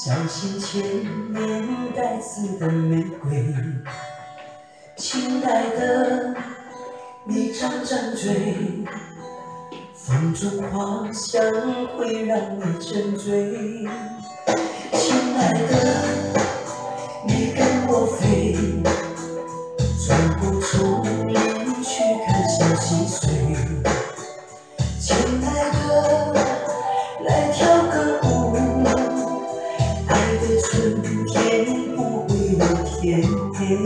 相信千年带刺的玫瑰，亲爱的，你张张嘴，风中花香会让你沉醉。亲爱的，你跟我飞，穿过丛林去看小溪水。亲爱的，来跳个舞，爱的春天不会有天黑。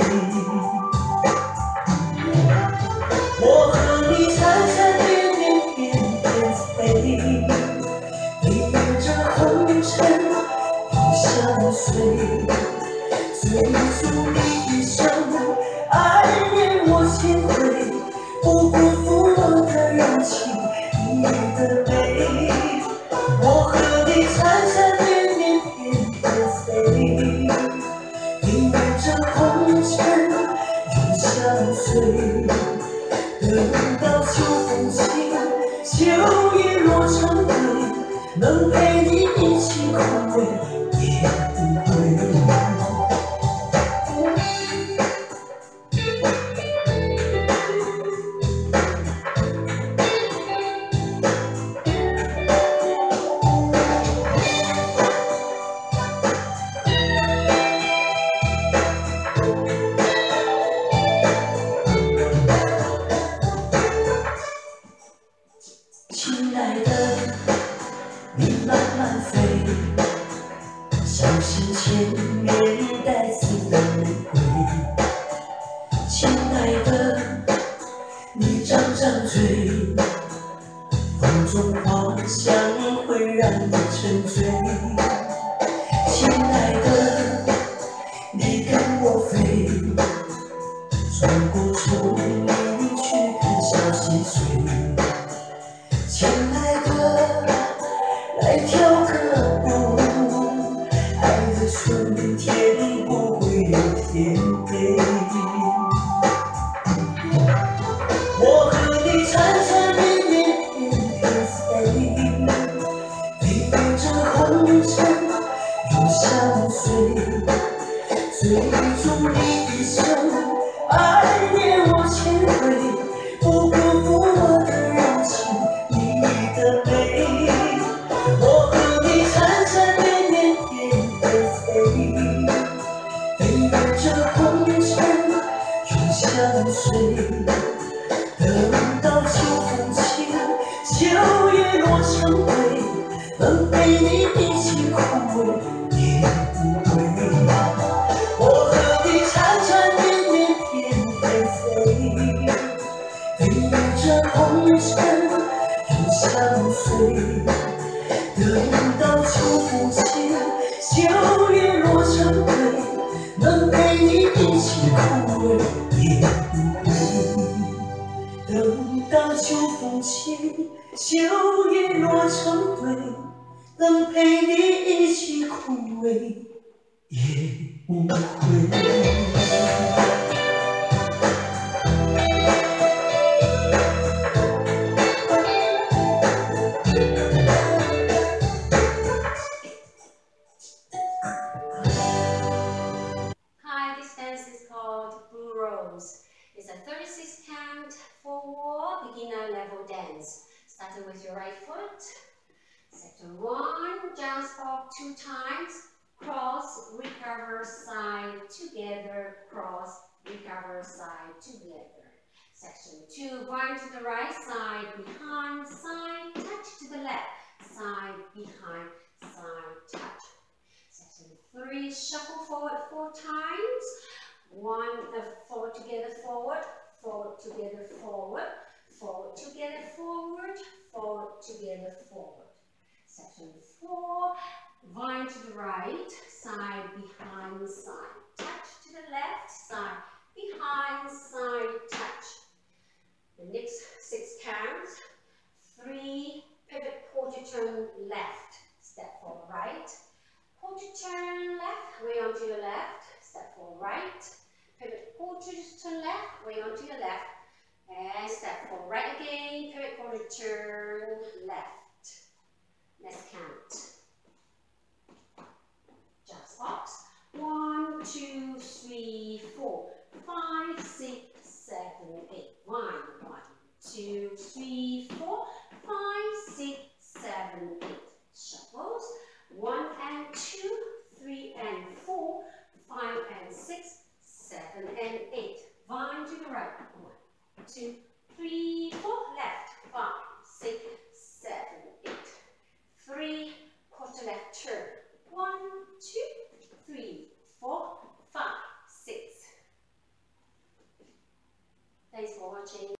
我和你缠缠绵绵翩翩飞，飞越这红尘永相随，追逐你一生，爱恋我千回，不辜负我的柔情，你的美。我和你缠缠绵绵翩翩飞，飞越这红尘永相随。等到秋风起，秋叶落成堆，能陪你一起枯萎也不会。亲爱的，你慢慢飞，小心千年带刺的玫瑰。亲爱的，你张张嘴，风中花香会让你沉醉。亲爱的，你跟我飞，穿过丛林去看小溪水。亲爱的，来跳个舞，爱的春天不会有天黑。我和你缠缠绵绵翩翩飞，飞越这红尘永相随，追逐你一生，爱恋我千回，不辜负我的柔情，你的美。我和你缠缠绵绵翩翩飞，飞越这红尘永相随。等到秋风起，秋叶落成堆，能陪你一起枯萎也不会。我和你缠缠绵绵翩翩飞，飞越这红尘永相随。等到秋风起，秋叶落成堆，能陪你一起枯萎也不会。等到秋风起，秋叶落成堆，能陪你一起枯萎也不会。 Hi, this dance is called Blue Rose. It's a 36 count, 4-wall, beginner level dance. Starting with your right foot. Section 1, jump up 2 times, cross, recover, side, together, cross, recover, side, together. Section 2, wind to the right side, behind, side, touch to the left, side, behind, side, touch. Section 3, shuffle forward 4 times. 1, forward together, forward, forward together, forward, forward together, forward, forward together, forward. Section 4, wind to the right, side, behind, side, touch to the left, side, behind, side, touch. The next 6 counts. 3, pivot, quarter turn left, step forward right. Quarter turn left, way onto your left, step forward right. Pivot quarter turn left, way onto your left. And step forward right again, pivot quarter turn left. Let's count. 2, 3, 4, 5, 6, 7, 8. 1, 2, 3, 4, 5, 6, 7, 8. Shuffles. 1 and 2, 3 and 4, 5 and 6, 7 and 8. Vine to the right. 1, 2, 3, 4. Left. 5, 6, 7, 8. 3, quarter left turn. 1, 2, 3, 4, 5, 6. Thanks for watching.